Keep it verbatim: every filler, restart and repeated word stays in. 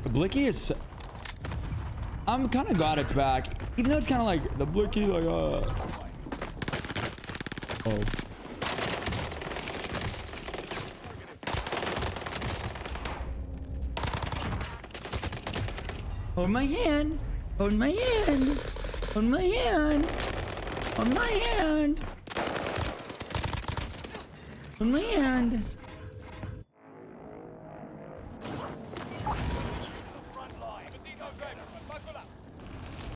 The blicky is... I'm kind of glad it's back. Even though it's kind of like the blicky, like, uh... Oh. Hold my hand. Hold my hand. Hold my hand. Hold my hand. Hold my hand.